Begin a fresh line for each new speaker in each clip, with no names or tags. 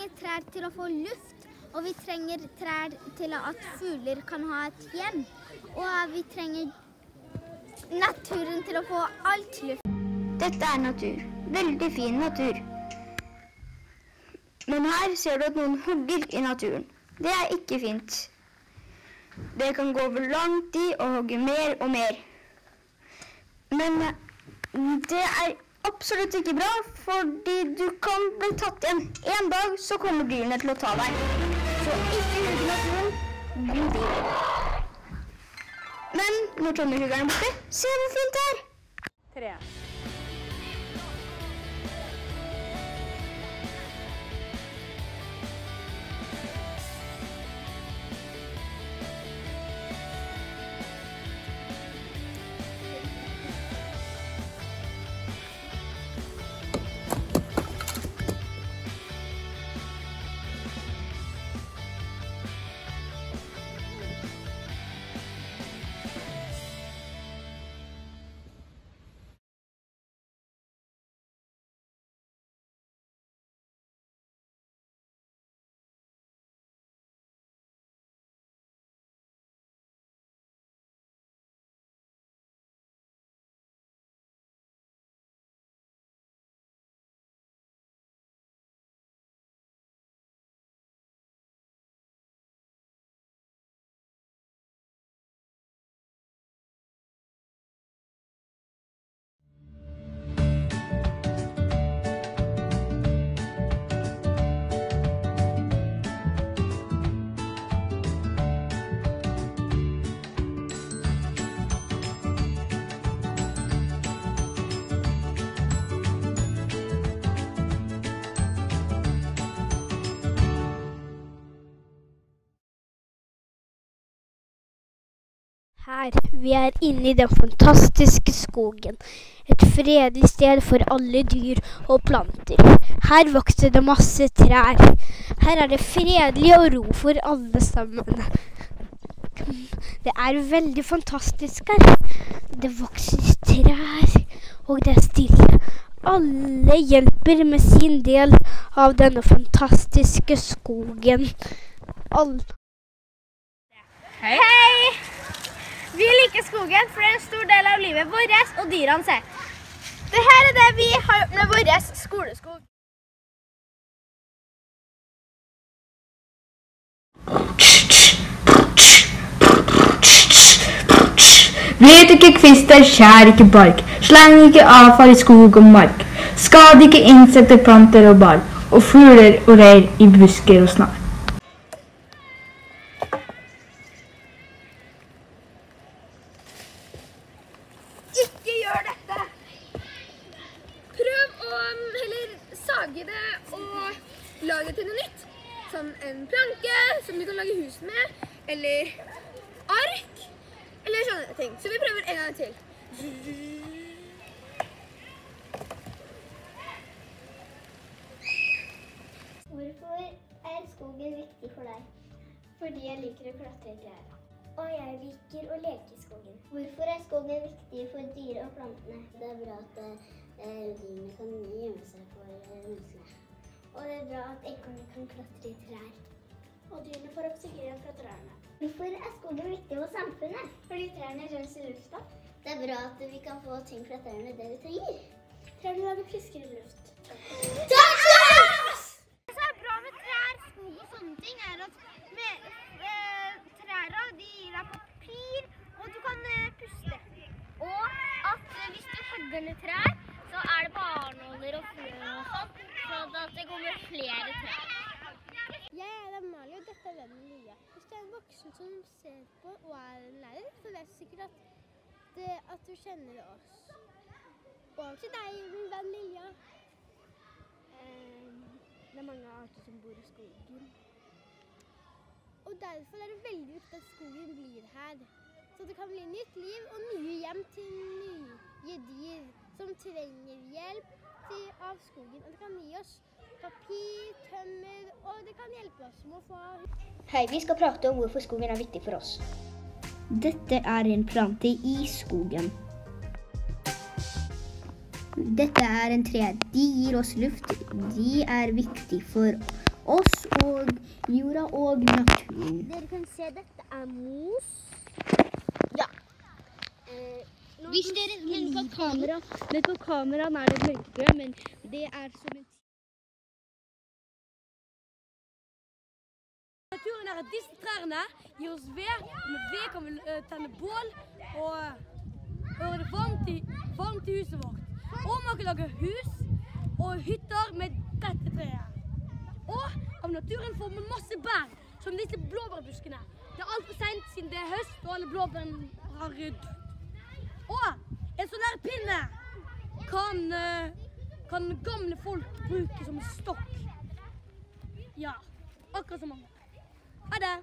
trenger trær til å få luft, og vi trenger trær til at fugler kan ha et hjem. Og vi trenger naturen til å få alt luft.
Dette er natur. Veldig fin natur. Men her ser du at noen hugger i naturen. Det er ikke fint. Det kan gå over lang tid og hugge mer og mer. Men det er absolutt ikke bra, fordi du kan bli tatt igjen. En dag så kommer dyrene til å ta deg. Så ikke hugg naturen, god dyr. Men når tommelhuggeren er borte, se hvor fint det er.
3.
Her, vi er inne i den fantastiske skogen. Et fredelig sted for alle dyr og planter. Her vokser det masse trær. Her er det fredelig og ro for alle sammen. Det er veldig fantastisk her. Det vokser trær, og det er stille. Alle hjelper med sin del av denne fantastiske skogen.
Hei! Vi liker skogen, for det er en stor del av livet vårt og dyrene seg. Dette er det vi har gjort med vår skoleskog.
Vet ikke kvister, skjær ikke bark. Sleng ikke avfall i skog og mark. Skad ikke insekter, planter og ball. Og fugler og reir i busker og snar.
Ikke gjør dette! Prøv å heller sage det og lage det til noe nytt. Som en planke som du kan lage hus med, eller ark, eller sånne ting. Så vi prøver en gang til.
Hvorfor er skogen viktig for deg?
Fordi jeg liker å klatre i trær.
Og jeg liker å leke i skogen. Hvorfor er skogen viktig for dyr og plantene? Det er bra at dyrene kan gjemme seg for menneskene. Og det er bra at ekornene kan klatre i trær.
Og dyrene får oksygen fra trærne.
Hvorfor er skogen viktig for samfunnet?
Fordi trærne renser lufta.
Det er bra at vi kan få ting fra trærne det vi trenger.
Trærne lager friskere luft.
Takk for oss!
Det som er bra med trær, skog og sånne ting, er at trærne gir deg papir, og du kan puste. Og at hvis du hugger ned trær, så er det barnåler og frø og sånt, så at det kommer flere trær. Jeg er Amalie, og dette er vennen Lilja. Hvis det er en voksen som ser på og er en lærer, så vet du sikkert at du kjenner oss. Og til deg, min venn Lilja. Det er mange arter som bor i skogen. Og derfor er det veldig viktig at skogen blir her. Så det kan bli nytt liv og nye hjem til nye dyr som trenger hjelp av skogen. Og det kan gi oss papir, tømmer, og det kan hjelpe oss med å få...
Hei, vi skal prate om hvorfor skogen er viktig for oss.
Dette er en plante i skogen. Dette er en tre. De gir oss luft. De er viktige for
oss og jorda og naturen.
Dere kan se, dette mos.
Ja.
Hvis dere
Men på kameraen det mørkegrønt, men det som en... Naturen at disse trærne gir oss ved, og med ved kan vi tenne bål og gjøre det varmt i huset vårt. Og man kan lage hus og hytter med dette treet. Og av naturen får man masse bær, som disse blåbærbuskene. Det alt for sent siden det høst, og alle blåbærene har ryddet. Og en sånn her pinne kan gamle folk bruke som stokk. Ja, akkurat som man må. Ha det!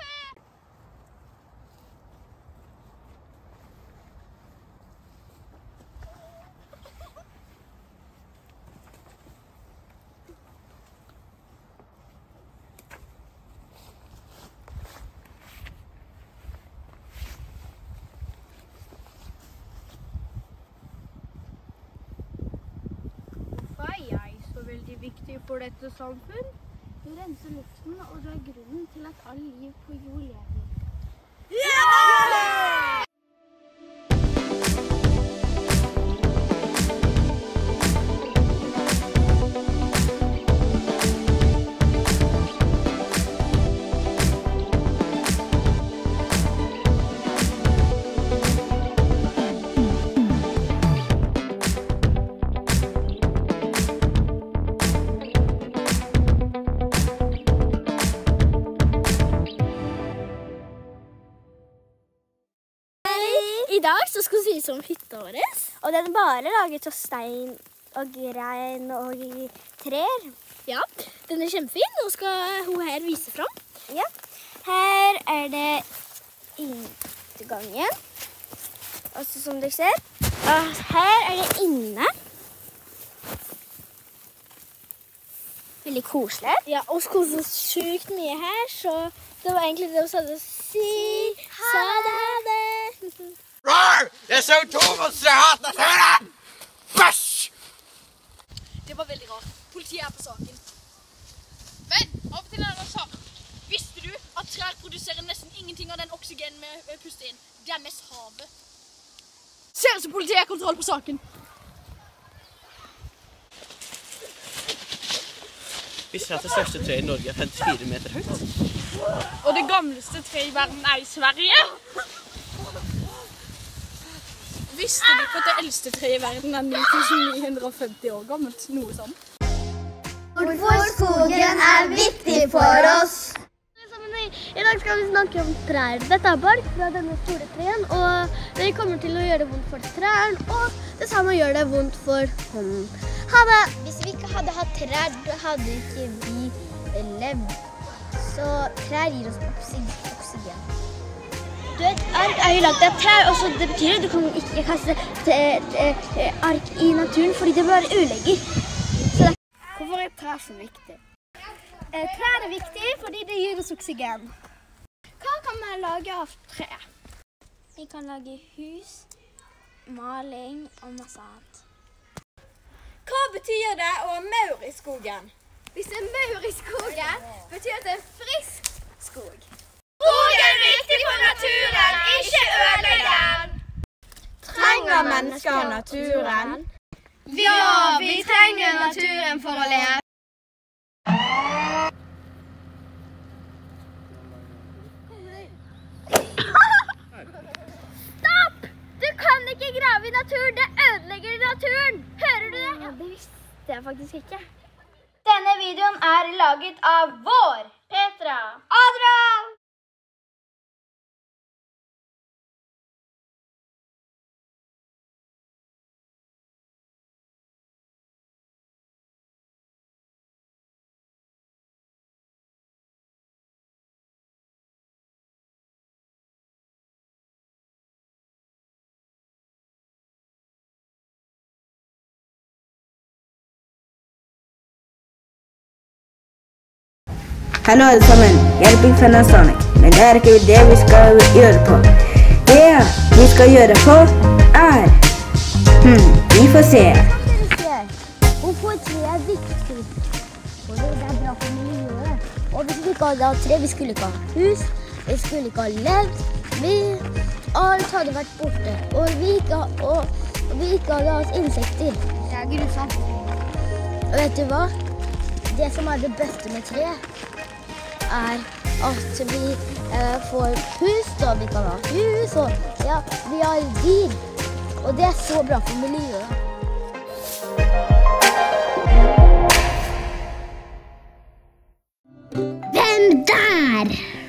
Veldig viktig for dette samfunn. Du renser luften, og du er grunnen til at all liv på jord lever. I dag så skal vi se om hytta vår. Og den er bare laget av stein og grein og trær. Ja, den er kjempefin. Nå skal hun her vise frem. Ja, her er det inngangen. Altså som dere ser. Og her er det inne. Veldig koselig. Ja, og vi koser oss sykt mye her, så det var egentlig det vi sa det. Sa det.
Jeg er så Thomas, jeg hater naturen! Bæsj!
Det var veldig rart. Politiet er på saken. Men, av og til er det sak. Visste du at trær produserer nesten ingenting av den oksygenen vi puster inn? Det er mest havet. Ser ut som politiet har kontroll på saken.
Visste du at det største treet i Norge er 54 meter høyt?
Og det gamleste treet i verden er i Sverige. Visste du ikke at det eldste treet i verden er 9950 år gammelt? Noe sånt.
Hvorfor skogen er viktig for oss.
I dag skal vi snakke om trær. Dette er bark fra denne store treen, og det kommer til å gjøre det vondt for trærne, og det samme gjør det vondt for hånden. Hvis vi ikke hadde hatt trær, da hadde ikke vi levd. Så trær gir oss oksygen. Du vet, ark er jo laget av trær, og så det betyr at du kan ikke kaste ark i naturen, fordi det bare ødelegger. Hvorfor er trær så viktig? Trær er viktig fordi det gir oss oksygen. Hva kan man lage av tre? Vi kan lage hus, maling og masse annet.
Hva betyr det å ha maur i skogen?
Hvis det er maur i skogen, betyr det en frisk skog.
Skogen er viktig for naturen, ikke ødelegg den! Trenger mennesker naturen?
Ja, vi trenger naturen for å leve. Stopp! Du kan ikke grave i naturen, det ødelegger naturen. Hører du det? Ja, det visste jeg faktisk ikke. Denne videoen er laget av vår Petra, Adrian.
Hallo alle sammen, jeg er Big Fan av Sonic, men det er ikke det vi skal gjøre på. Det vi skal gjøre på er... vi får se.
Hvorfor tre er viktig? For det er bra for miljøet.
Og hvis vi ikke hadde hatt tre, vi skulle ikke ha hus, vi skulle ikke ha levd, alt hadde vært borte, og vi ikke hadde hatt insekter.
Det er grusomt.
Og vet du hva? Det som er det beste med tre, er at vi får pust, og vi kan ha hus, og ja, vi har dyr. Og det er så bra for miljøet.
Hvem der?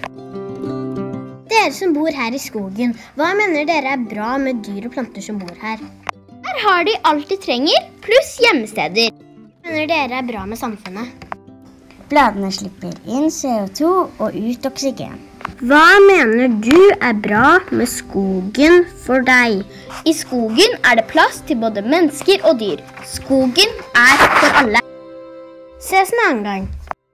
Dere som bor her i skogen, hva mener dere er bra med dyr og planter som bor her?
Her har de alt de trenger, pluss gjemmesteder.
Hva mener dere er bra med samfunnet?
Bladene slipper inn CO2 og ut oksygen.
Hva mener du er bra med skogen for deg?
I skogen er det plass til både mennesker og dyr. Skogen er for alle.
Ses en annen gang.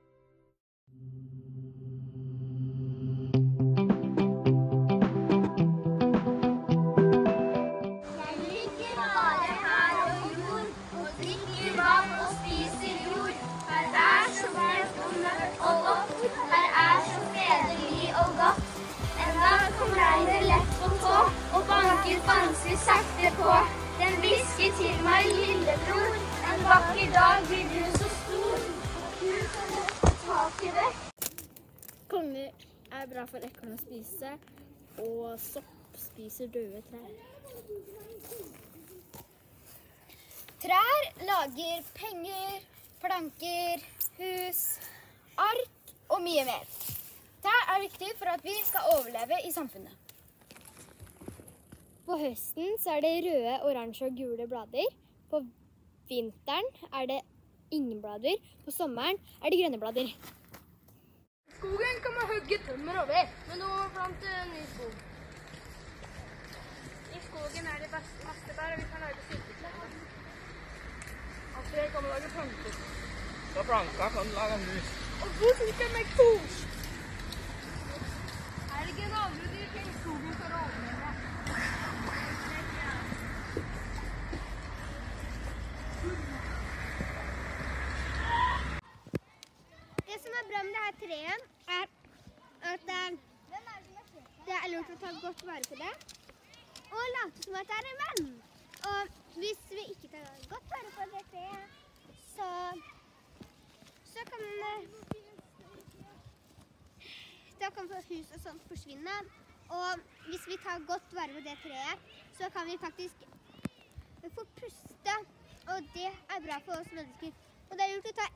Vanskelig sakte på. Den hvisker til meg, lillebror. En vakker dag blir du så stor. Du kan få tak i det.
Konger er bra for ekorn å spise, og sopp spiser døde trær.
Trær lager penger, planker, hus, ark og mye mer. Trær er viktig for at vi skal overleve i samfunnet.
På høsten så er det røde, oransje og gule blader. På vinteren er det ingen blader. På sommeren er det grønne blader.
Skogen kan man hugge tømmer og ved, men nå må man plante ny skog. I skogen er det masse bær, og vi kan lage syltetøy. Av tre kan man lage planker.
Så planker kan du lage mus.
Og hvor skal man kos? Er det ikke en andre dyr til skogen for å overleve?
Det som er bra med dette treet, er at det er lurt å ta godt vare på det, og late som at det er en venn. Og hvis vi ikke tar godt vare på det treet, så kan hus og sånt forsvinne. Og hvis vi tar godt vare på det treet, så kan vi faktisk få puste, og det er bra for oss mennesker. Og det er lurt å ta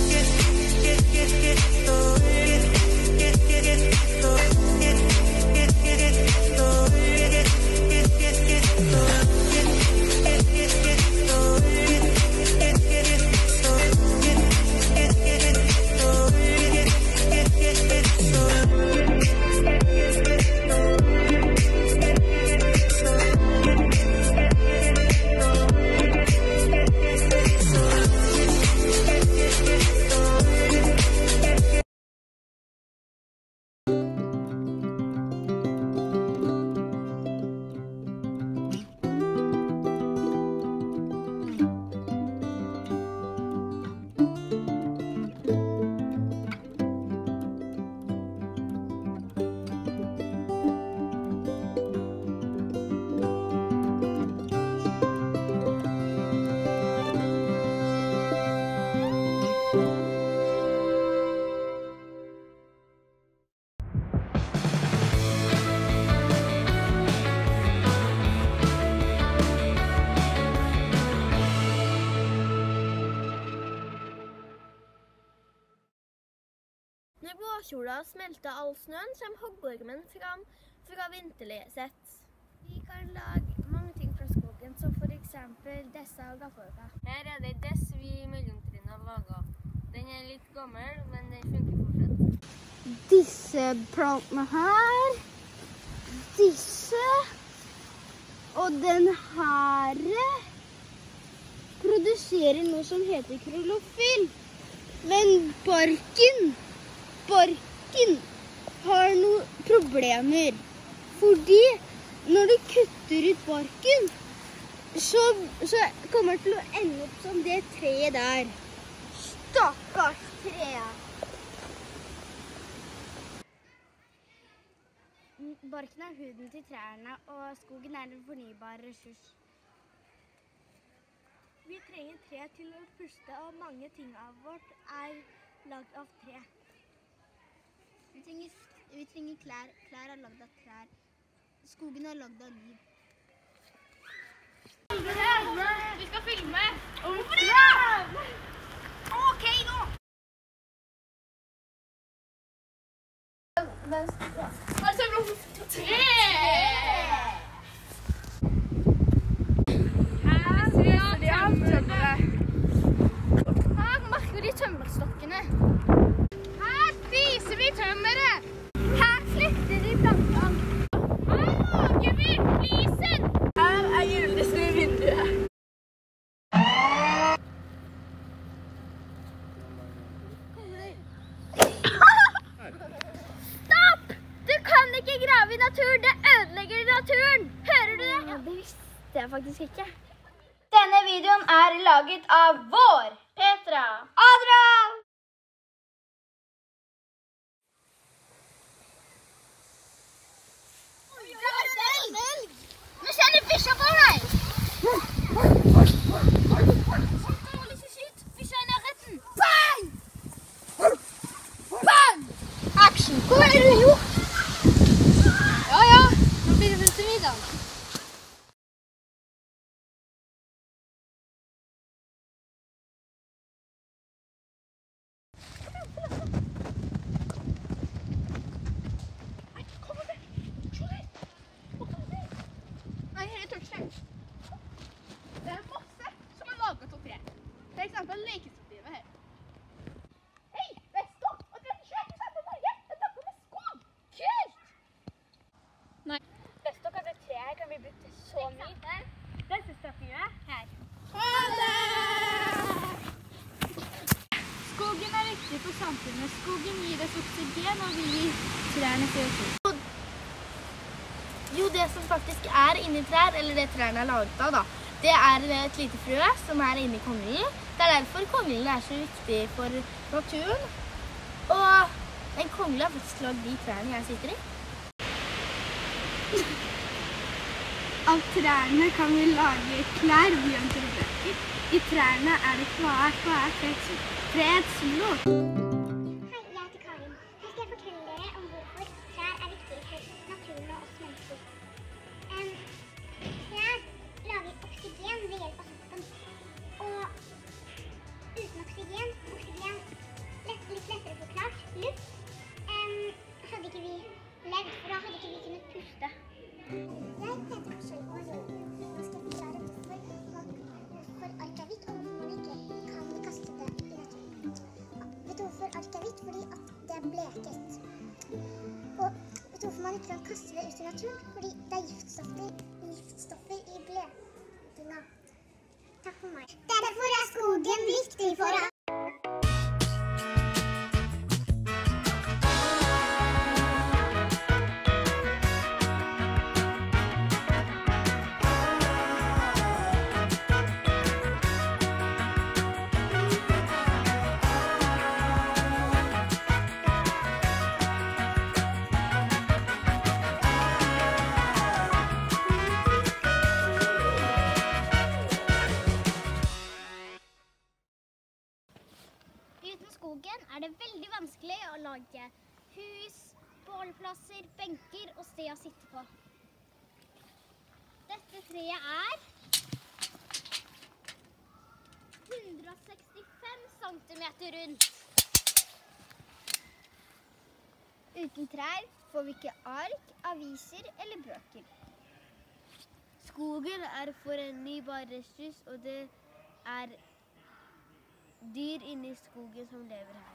Når blåkjola smelter all snøen, kommer hoggormen fram fra vinterlig sett. Vi kan lage mange ting fra skogen, som for eksempel disse gaffelka. Her er det dess vi mellomtrinnet har laget. Den er litt gammel, men den funker fortsatt.
Disse plantene her, disse, og den her produserer noe som heter klorofyll. Men barken har noen problemer, fordi når du kutter ut barken, så kommer det til å ende opp som det treet der. Stakkars treet. Barken er huden til trærne, og skogen er en fornybar ressurs. Vi trenger tre til å puste, og mange ting av vårt er lagd av tre. Vi trenger klær. Klær er lagd av trær. Skogen er lagd av liv.
Vi skal filme! Hvorfor det? Ok, nå! Altså, tre! Her merker de tømmerstokkene. Her spiser vi tømmeret. Her flytter de plantene. Her lager vi flisen. Her er julenissen i vinduet. Stopp! Du kan ikke grave i naturen. Det ødelegger naturen. Hører du det?
Ja, det visste jeg faktisk ikke.
Denne videoen er laget av vår
Petra.
Adrian!
Nå ser du fisja på meg! Fisja i nærheten. Bang! Bang! Action! Hva er det du gjort?
Ja, nå blir det vel til middag. Nei, her er tørrstein. Det er masse som er laget av tre. For eksempel lekestativet her. Hei, det er stopp! Og 37% av Norge er takket med skog! Kult! Nei. Bestokk av det treet kan bli brukt til så mye. Dette stativet her. Ha det! Skogen er viktig for samfunnet. Skogen gir oss oksygen, og vi gir trærne CO2.
Jo, det som faktisk er inni trær, eller det trærne er laget av, da, det er et lite frø som er inni konglen. Det er derfor konglen er så viktig for naturen. Og en kongle har faktisk lagd de trærne jeg sitter i.
Av trærne kan vi lage klær, blyanter og bøker. I trærne er det treets lov.
Hei, jeg heter Karin. Nå skal jeg fortelle dere om hvorfor trær er viktige for naturen og oss mennesker. Trær lager oksygen ved hjelp av soppen. Og uten oksygen, litt lettere forklart, luft, hadde ikke vi levd, for da hadde ikke vi kunnet puste. Jeg heter Marcel, og nå skal jeg forklare hvorfor ark er hvitt, og hvorfor man ikke kan kaste det i naturen. Vet du hvorfor ark er hvitt? Fordi at det er bleket. Og vet du hvorfor man ikke kan kaste det ut i naturen? Fordi det er giftstoffer i blekinga. Takk for meg. Derfor er skogen viktig for oss.
Uten skogen er det veldig vanskelig å lage hus, bålplasser, benker og sted å sitte på. Dette treet er 165 centimeter rundt.
Uten trær får vi ikke ark, aviser eller bøker. Skogen er fornybar ressurs, og det er dyr inne i skogen som lever her.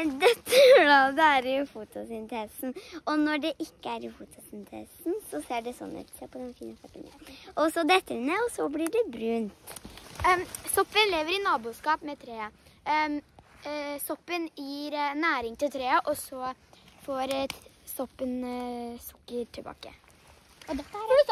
Dette bladet er i fotosyntesen, og når det ikke er i fotosyntesen, så ser det sånn ut. Se på den fine fargen. Og så detter det ned, og så blir det brunt.
Soppen lever i naboskap med treet. Soppen gir næring til treet, og så får soppen sukker tilbake. Og dette er